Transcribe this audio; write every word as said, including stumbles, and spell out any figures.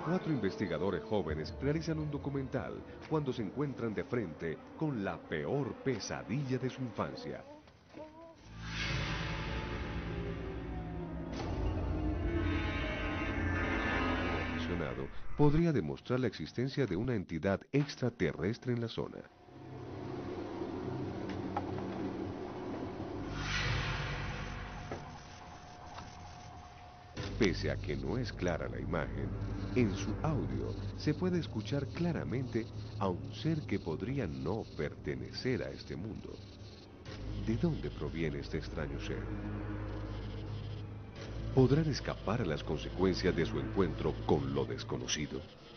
Cuatro investigadores jóvenes realizan un documental cuando se encuentran de frente con la peor pesadilla de su infancia. Un aficionado podría demostrar la existencia de una entidad extraterrestre en la zona. Pese a que no es clara la imagen, en su audio se puede escuchar claramente a un ser que podría no pertenecer a este mundo. ¿De dónde proviene este extraño ser? ¿Podrán escapar a las consecuencias de su encuentro con lo desconocido?